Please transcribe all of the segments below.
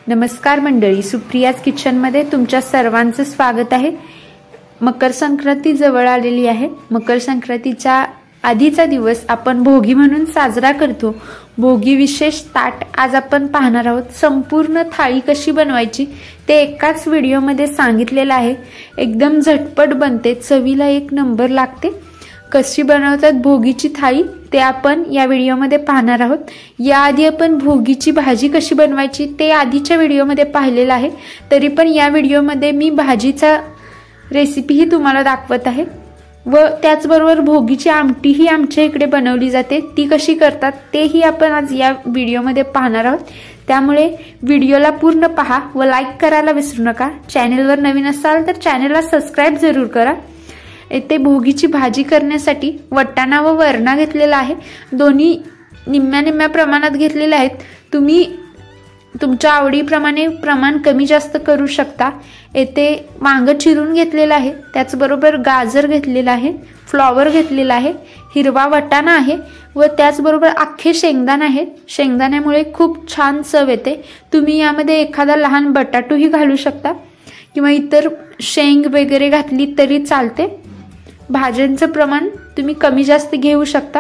नमस्कार मंडळी, सुप्रियाज किचनमध्ये तुमच्या सर्वांचं स्वागत आहे। मकर संक्रांती जवळ आलेली आहे। मकर संक्रांतीच्या आधीचा दिवस आपण भोगी म्हणून साजरा करतो। भोगी विशेष ताट आज आपण पाहणार आहोत। संपूर्ण थाळी कशी बनवायची ते एकाच व्हिडिओमध्ये सांगितलेलं आहे। एकदम झटपट बनते, चवीला एक नंबर लागते। कशी बनवतात भोगीची थाळी ते आपण या व्हिडिओमध्ये पाहणार आहोत। याआधी आपण भोगीची भाजी कशी बनवायची ते आधीच्या व्हिडिओमध्ये पाहिलेलं आहे। तरी पण या व्हिडिओमध्ये मी भाजीचा रेसिपीही तुम्हाला दाखवत आहे व त्याचबरोबर भोगीची आमटी ही आमच्या इकडे बनवली जाते, ती कशी करतात तेही आपण आज या व्हिडिओमध्ये पाहणार आहोत। त्यामुळे व्हिडिओला पूर्ण पहा व लाईक करायला विसरू नका। चॅनलवर नवीन असाल तर चॅनलला सबस्क्राइब जरूर करा। येथे भोगीची भाजी करण्यासाठी वाटाणा व वरणा घेतलेला आहे। दोन्ही निम्म्या निम्म्या प्रमाणात घेतलेले आहेत। तुम्ही तुमच्या आवडीप्रमाणे प्रमाण कमी जास्त करू शकता। येथे वांग चिरून घेतलेलं आहे, त्याचबरोबर गाजर घेतलेला आहे, फ्लॉवर घेतलेला आहे, हिरवा वाटाणा आहे व त्याचबरोबर अख्खे शेंगदाणे आहेत। शेंगदाण्यामुळे खूप छान चव येते। तुम्ही यामध्ये एखादा लहान बटाटोही घालू शकता किंवा इतर शेंग वगैरे घातली तरी चालते। भाज्यांचं प्रमाण तुम्ही कमी जास्त घेऊ शकता।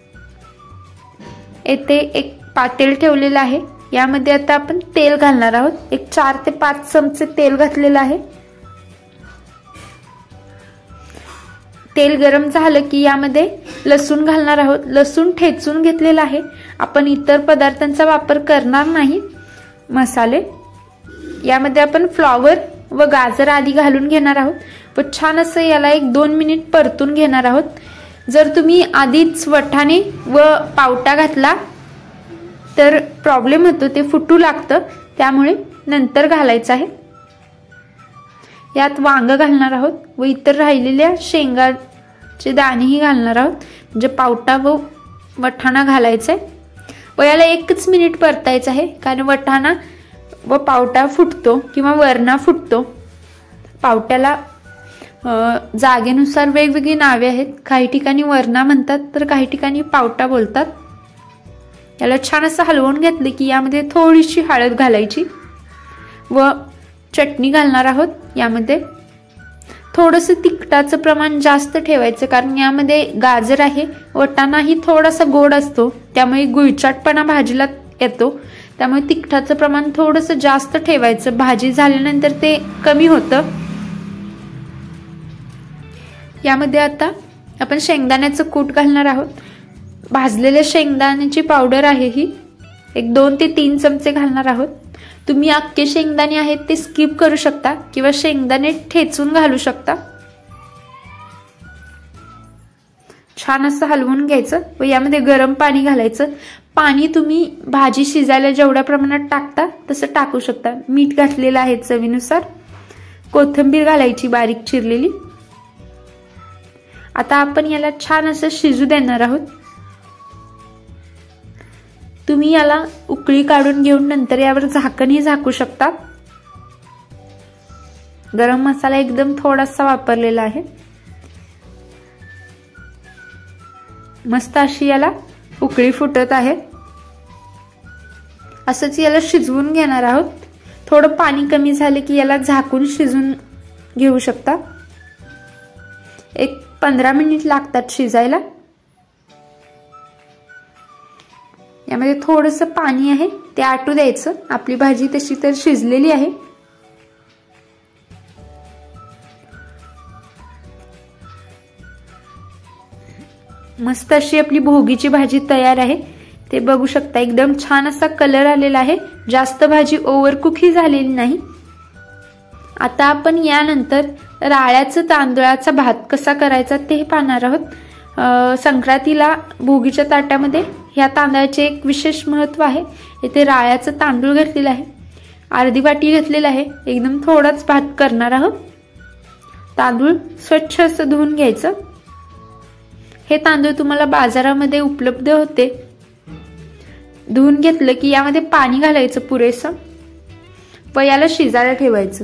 येथे एक पातेल ठेवलेलं आहे, यामध्ये आता आपण तेल घालणार आहोत। एक 4 ते 5 चमचे तेल घातलेलं आहे। तेल गरम झालं की यामध्ये लसूण घालणार आहोत। लसूण ठेचून घेतलेला आहे, आपण इतर पदार्थांचा वापर करणार नाही। मसाले यामध्ये आपण फ्लॉवर व गाजर आधी घालून घेणार आहोत व छान असं याला 1-2 मिनिट परतून घेणार आहोत। जर तुम्ही आधीच वाटाणे व पावटा घातला तर प्रॉब्लेम होतो, ते फुटू लागतं, त्यामुळे नंतर घालायचं आहे। यात वांग घालणार आहोत व इतर राहिलेल्या शेंगाचे दाणेही घालणार आहोत, म्हणजे पावटा व वाटाणा घालायचा आहे व याला 1 मिनिट परतायचं आहे। कारण वाटाणा व पावटा फुटतो किंवा वरणा फुटतो। पावट्याला जागेनुसार वेगवेगळी नावे आहेत, काही ठिकाणी वरणा म्हणतात तर काही ठिकाणी पावटा बोलतात। याला छान असं हलवून घेतले की यामध्ये थोडीशी हळद घालायची व चटणी घालणार आहोत। यामध्ये थोडंसं तिखटाचं प्रमाण जास्त ठेवायचं, कारण यामध्ये गाजर आहे, वाटाणाही थोडासा गोड असतो, त्यामुळे गुळचाटपणा भाजीला येतो। त्यामुळे तिखटाचं प्रमाण थोडंसं जास्त ठेवायचं, भाजी झाल्यानंतर ते कमी होतं। यामध्ये आता आपण शेंगदाण्याचं कूट घालणार आहोत। भाजलेल्या शेंगदाण्याची पावडर आहे ही, एक 2 ते 3 चमचे घालणार आहोत। तुम्ही अख्खे शेंगदाणे आहेत ते स्किप करू शकता किंवा शेंगदाणे ठेचून घालू शकता। छान असं हलवून घ्यायचं व यामध्ये गरम पाणी घालायचं। पाणी तुम्ही भाजी शिजायला जेवढ्या प्रमाणात टाकता तसं टाकू शकता। मीठ घातलेलं आहे चवीनुसार। कोथिंबीर घालायची बारीक चिरलेली। आता आपण याला छान असं शिजू देणार आहोत। तुम्ही याला उकळी काढून घेऊन नंतर यावर झाकणही झाकू शकता। गरम मसाला एकदम थोडासा वापरलेला आहे। मस्त अशी याला उकळी फुटत आहे। असंच याला शिजवून घेणार आहोत। थोडं पाणी कमी झाले की याला झाकून शिजून घेऊ शकता। एक 15 मिनिट लागतात शिजायला। यामध्ये थोडंसं पाणी आहे ते आटू द्यायचं। आपली भाजी तशी तर शिजलेली आहे। मस्त अशी आपली भोगीची भाजी तयार आहे, ते बघू शकता। एकदम छान असा कलर आलेला आहे, जास्त भाजी ओव्हरकुक ही झालेली नाही। आता आपण यानंतर राळ्याचं तांदळाचा भात कसा करायचा ते पाहणार आहोत। संक्रांतीला भोगीच्या ताटामध्ये ह्या तांदळाचे एक विशेष महत्व आहे। इथे राळ्याचं तांदूळ घेतलेलं आहे, अर्धी वाटी घेतलेलं आहे। एकदम थोडाच भात करणार आहोत। तांदूळ स्वच्छ असं धुवून घ्यायचं। हे तांदूळ तुम्हाला बाजारामध्ये उपलब्ध होते। धुवून घेतलं की यामध्ये पाणी घालायचं पुरेसं व याला शिजायला ठेवायचं।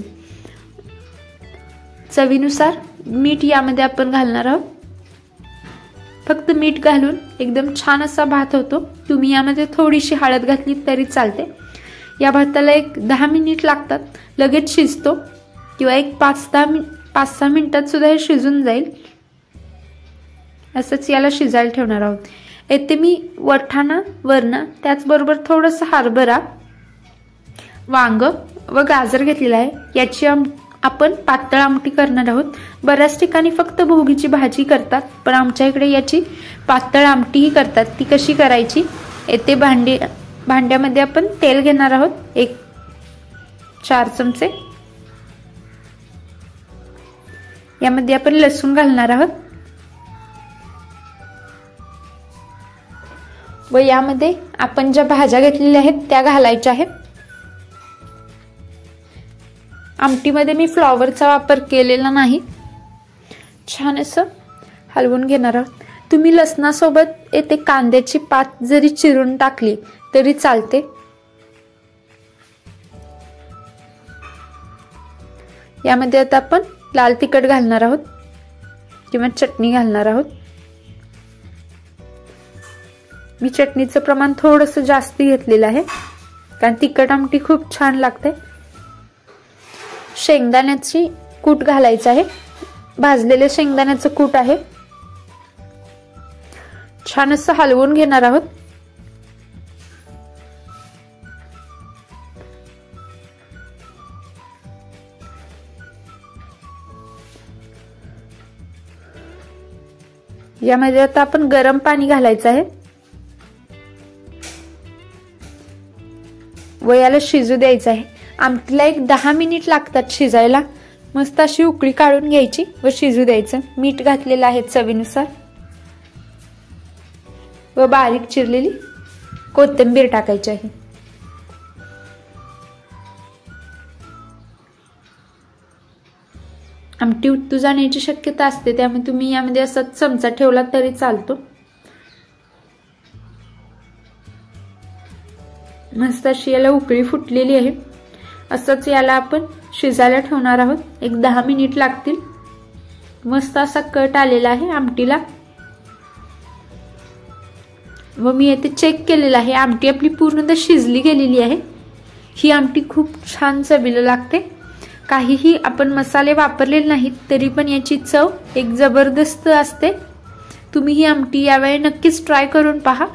चवीनुसार मीठ यामध्ये आपण घालणार आहोत। फक्त मीठ घालून एकदम छान असा भात होतो। तुम्ही यामध्ये थोडीशी हळद घातली तरी चालते। या भाताला एक 10 मिनिट लागतात, लगेच शिजतो, किंवा एक 5-6 मिनिटात सुद्धा हे शिजून जाईल. असंच याला शिजायला ठेवणार आहोत. येथे मी वटाणा, वरणा, त्याचबरोबर थोडंसं हरभरा, वांग व गाजर घेतलेला आहे. याची आपण पातळ आमटी करणार आहोत. बऱ्याच ठिकाणी फक्त भोगीची भाजी करतात, पण आमच्या इकडे याची पातळ आमटीही करतात. ती कशी करायची? येथे भांड्यामध्ये आपण तेल घेणार आहोत, एक 4 चमचे. यामध्ये आपण लसूण घालणार आहोत व यामध्ये आपण ज्या भाज्या घेतलेल्या आहेत त्या घालायच्या आहेत. आमटीमध्ये मी फ्लॉवरचा वापर केलेला नाही. छान असं हलवून घेणार आहोत. तुम्ही लसणासोबत येथे कांद्याची पात जरी चिरून टाकली तरी चालते. यामध्ये आता आपण लाल तिखट घालणार आहोत किंवा चटणी घालणार आहोत. मी चटणीचं प्रमाण थोडंसं जास्त घेतलेलं आहे, कारण तिखट आमटी खूप छान लागते. शेंगदाण्याची कूट घालायचं आहे. भाजलेले शेंगदाण्याचं कूट आहे. छान असं हलवून घेणार आहोत. यामध्ये आता आपण गरम पाणी घालायचं आहे व याला शिजू द्यायचं आहे. आमटीला एक 10 मिनिट लागतात शिजायला. मस्त अशी उकळी काढून घ्यायची व शिजू द्यायचं. मीठ घातलेलं आहे चवीनुसार व बारीक चिरलेली कोथिंबीर टाकायची आहे. आमटी उतू जाण्याची शक्यता असते, त्यामुळे तुम्ही यामध्ये असा चमचा ठेवला तरी चालतो. मस्त अशी याला उकळी फुटलेली आहे. असंच याला आपण शिजायला ठेवणार आहोत. एक 10 मिनिट लागतील. मस्त असा कट आलेला आहे आमटीला व मी येथे चेक केलेला आहे. आमटी आपली पूर्णतः शिजली गेलेली आहे. ही आमटी खूप छान चवीला लागते. काहीही आपण मसाले वापरलेले नाहीत तरी पण याची चव एक जबरदस्त असते. तुम्ही ही आमटी यावेळी नक्कीच ट्राय करून पहा.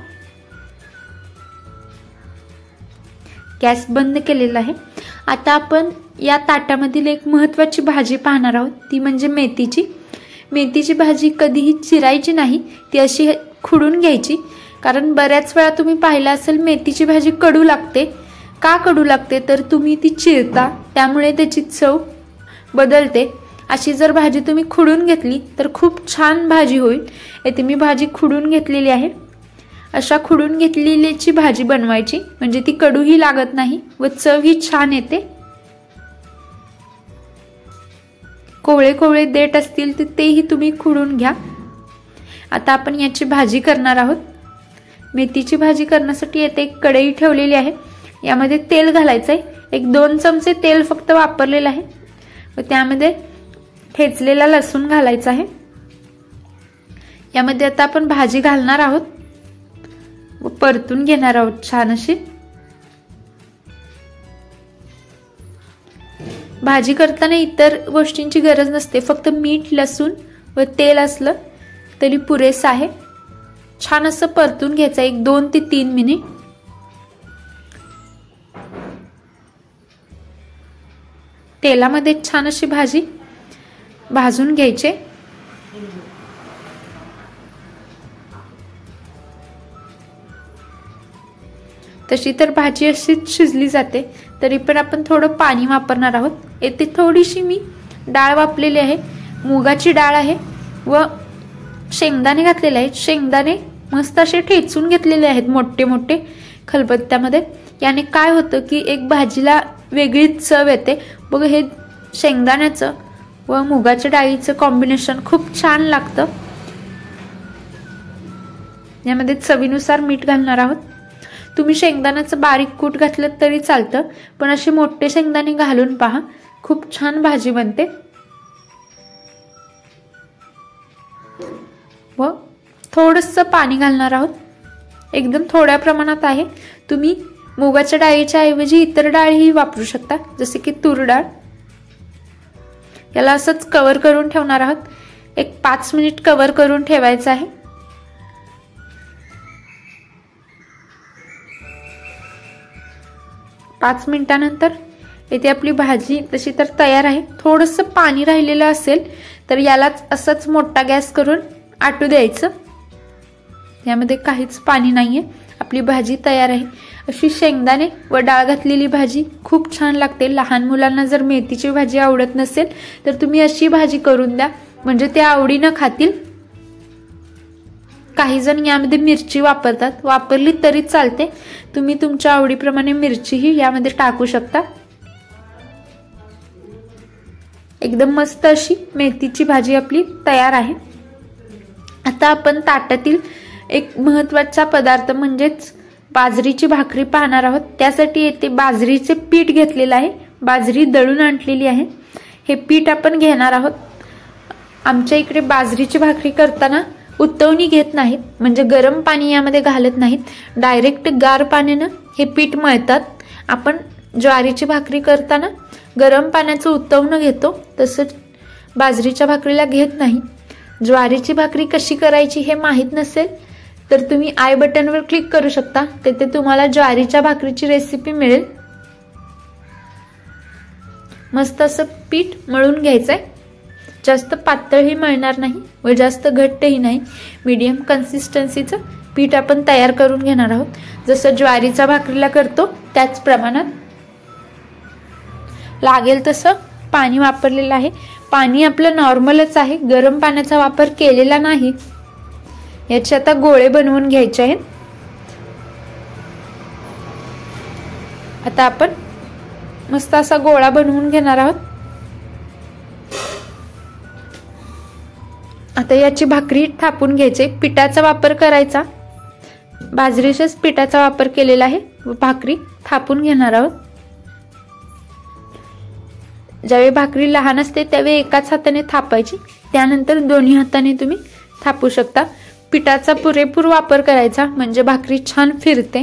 गॅस बंद केलेला आहे. आता आपण या ताटामधील एक महत्त्वाची भाजी पाहणार आहोत, ती म्हणजे मेथीची. मेथीची भाजी कधीही चिरायची नाही, ती अशी खुडून घ्यायची. कारण बऱ्याच वेळा तुम्ही पाहिलं असेल मेथीची भाजी कडू लागते. का कडू लागते? तर तुम्ही ती चिरता, त्यामुळे त्याची चव बदलते. अशी जर भाजी तुम्ही खुडून घेतली तर खूप छान भाजी होईल. येथे मी भाजी खुडून घेतलेली आहे. अशा खुडून घेतलेलीची भाजी बनवायची, म्हणजे ती कडूही लागत नाही व चव ही छान येते. कोवळे कोवळे देठ असतील तर तेही तुम्ही खुडून घ्या. आता आपण याची भाजी करणार आहोत. मेथीची भाजी करण्यासाठी येथे एक कढई ठेवलेली आहे. यामध्ये तेल घालायचं आहे. एक 2 चमचे तेल फक्त वापरलेलं आहे व त्यामध्ये ठेचलेला लसूण घालायचा आहे. यामध्ये आता आपण भाजी घालणार आहोत व परतून घेणार आहोत छान अशी. भाजी करताना इतर गोष्टींची गरज नसते, फक्त मीठ, लसूण व तेल असलं तरी पुरेसं आहे. छान असं परतून घ्यायचं एक 2 ते 3 मिनिट. तेलामध्ये छान अशी भाजी भाजून घ्यायची. तशी तर भाजी अशीच शिजली जाते, तरी पण आपण थोडं पाणी वापरणार आहोत. येथे थोडीशी मी डाळ वापरलेली आहे. मुगाची डाळ आहे व शेंगदाणे घातलेले आहेत. शेंगदाणे मस्त असे ठेचून घेतलेले आहेत मोठे मोठे खलबत्त्यामध्ये. याने काय होतं की एक भाजीला वेगळीच चव येते. बघ, हे शेंगदाण्याचं व मुगाच्या डाळीचं कॉम्बिनेशन खूप छान लागतं. यामध्ये चवीनुसार मीठ घालणार आहोत. तुम्ही शेंगदाण्याचं बारीक कूट घातलं तरी चालतं, पण असे मोठे शेंगदाणे घालून पहा, खूप छान भाजी बनते. व थोडंसं पाणी घालणार आहोत. एकदम थोड्या प्रमाणात आहे. तुम्ही मुगाच्या डाळीच्या ऐवजी इतर डाळही वापरू शकता, जसे की तूर डाळ. याला असंच कव्हर करून ठेवणार आहोत. एक 5 मिनिट कव्हर करून ठेवायचं आहे. पाच मिनिटानंतर इथे आपली भाजी तशी तर तयार आहे. थोडंसं पाणी राहिलेलं असेल तर यालाच असंच मोठा गॅस करून आटू द्यायचं. यामध्ये काहीच पाणी नाहीये. आपली भाजी तयार आहे. अशी शेंगदाणे व डाळ घातलेली भाजी खूप छान लागते. लहान मुलांना जर मेथीची भाजी आवडत नसेल तर तुम्ही अशी भाजी करून द्या, म्हणजे ते आवडीनं खातील. काही जण यामध्ये मिरची वापरतात, वापरली तरी चालते. तुम्ही तुमच्या आवडीप्रमाणे मिरचीही यामध्ये टाकू शकता. एकदम मस्त अशी मेथीची भाजी आपली तयार आहे. आता आपण ताटातील एक महत्त्वाचा पदार्थ म्हणजेच बाजरीची भाकरी पाहणार आहोत. त्यासाठी येथे बाजरीचे पीठ घेतलेलं आहे. बाजरी दळून आणलेली आहे. हे पीठ आपण घेणार आहोत. आमच्या इकडे बाजरीची भाकरी करताना उतवणी घेत नाहीत, म्हणजे गरम पाणी यामध्ये घालत नाहीत. डायरेक्ट गार पाण्यानं हे पीठ मळतात. आपण ज्वारीची भाकरी करताना गरम पाण्याचं उतवणं घेतो, तसंच बाजरीच्या भाकरीला घेत नाही. ज्वारीची भाकरी कशी करायची हे माहीत नसेल तर तुम्ही आय बटनवर क्लिक करू शकता. तिथे तुम्हाला ज्वारीच्या भाकरीची रेसिपी मिळेल. मस्त असं पीठ मळून घ्यायचंय. जास्त पातळही मळणार नाही व जास्त घट्टही नाही. मीडियम कन्सिस्टन्सीचं पीठ आपण तयार करून घेणार आहोत. जसं ज्वारीच्या भाकरीला करतो त्याच प्रमाणात लागेल तसं पाणी वापरलेलं आहे. पाणी आपलं नॉर्मलच आहे, गरम पाण्याचा वापर केलेला नाही. याचे आता गोळे बनवून घ्यायचे आहेत. आता आपण मस्त असा गोळा बनवून घेणार आहोत. आता याची भाकरी थापून घ्यायची. पिठाचा वापर करायचा, बाजरीच्याच पिठाचा वापर केलेला आहे व भाकरी थापून घेणार आहोत. ज्यावेळी भाकरी लहान असते त्यावेळी एकाच हाताने थापायची, त्यानंतर दोन्ही हाताने तुम्ही थापू शकता. पिठाचा पुरेपूर वापर करायचा म्हणजे भाकरी छान फिरते.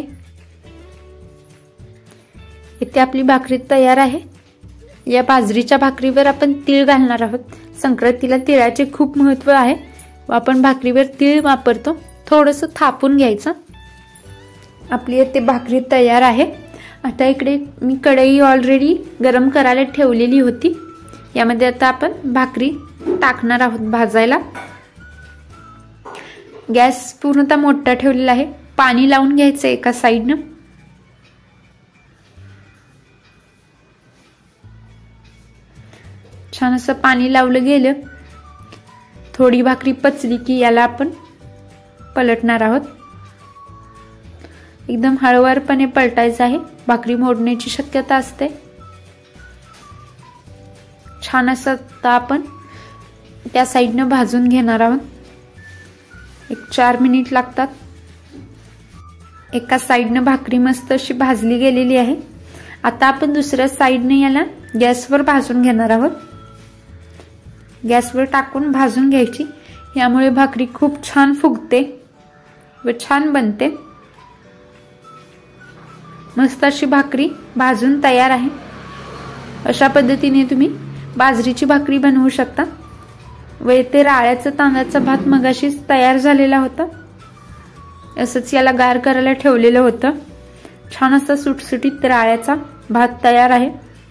इथे आपली भाकरी तयार आहे. या बाजरीच्या भाकरीवर आपण तीळ घालणार आहोत. संक्रांतीला तिळाचे खूप महत्त्व आहे व आपण भाकरीवर तीळ वापरतो. थोडंसं थापून घ्यायचं. आपली इथे भाकरी तयार आहे. आता इकडे मी कढई ऑलरेडी गरम करायला ठेवलेली होती. यामध्ये आता आपण भाकरी टाकणार आहोत भाजायला. गॅस पूर्णतः मोठा ठेवलेला आहे. पाणी लावून घ्यायचं एका साईडनं. छान असं पाणी लावलं गेलं. थोडी भाकरी पचली की याला आपण पलटणार आहोत. एकदम हळूवारपणे पलटायचं आहे, भाकरी मोडण्याची शक्यता असते. छान असं आपण त्या साईडनं भाजून घेणार आहोत. एक 4 मिनिट लागतात. एका साईडनं भाकरी मस्त अशी भाजली गेलेली आहे. आता आपण दुसऱ्या साईडने याला गॅसवर भाजून घेणार आहोत. गॅसवर टाकून भाजून घ्यायची. यामुळे भाकरी खूप छान फुगते व छान बनते. मस्त अशी भाकरी भाजून तयार आहे. अशा पद्धतीने तुम्ही बाजरीची भाकरी बनवू शकता. व इथे राळ्याचा तांदळाचा भात मगाशीच तयार झालेला होता. असंच याला गार करायला ठेवलेलं होतं. छान असा सुटसुटीत राळ्याचा भात तयार आहे.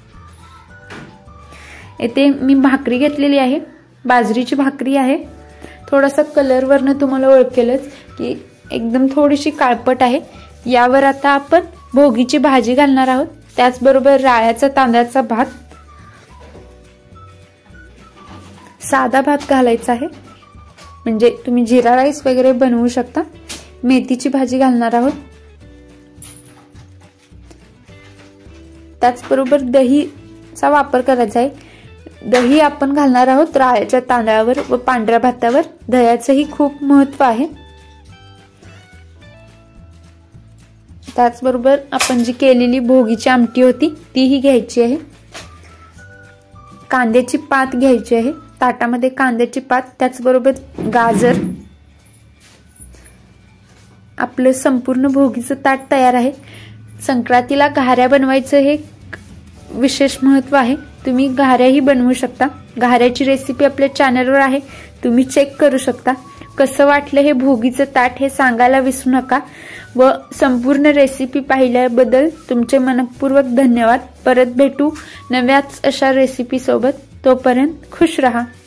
इथे मी भाकरी घेतलेली आहे, बाजरीची भाकरी आहे. थोडासा कलरवरनं तुम्हाला ओळखेलच की एकदम थोडीशी काळपट आहे. यावर आता आपण भोगीची भाजी घालणार आहोत. त्याचबरोबर राळ्याचा तांदळाचा भात, साधा भात घालायचा आहे. म्हणजे तुम्ही जिरा राईस वगैरे बनवू शकता. मेथीची भाजी घालणार आहोत. त्याचबरोबर दहीचा वापर करायचा आहे. दही आपण घालणार आहोत राळ्याच्या तांदळावर व पांढऱ्या भातावर. दह्याचंही खूप महत्त्व आहे. त्याचबरोबर आपण जी केलेली भोगीची आमटी होती तीही घ्यायची आहे. कांद्याची पात घ्यायची आहे. ताटामध्ये कांद्याची पात, त्याचबरोबर गाजर. आपलं संपूर्ण भोगीचं ताट तयार आहे. संक्रांतीला घाऱ्या बनवायचं हे विशेष महत्त्व आहे। तुम्ही घाऱ्याही बनवू शकता। घाऱ्याची रेसिपी आपल्या चॅनलवर आहे, तुम्ही चेक करू शकता। कसं वाटलं हे भोगीचं ताट हे सांगायला विसरू नका व संपूर्ण रेसिपी पाहिल्याबद्दल तुमचे मनपूर्वक धन्यवाद। परत भेटू नव्याच अशा रेसिपी सोबत, तोपर्यंत खुश रहा।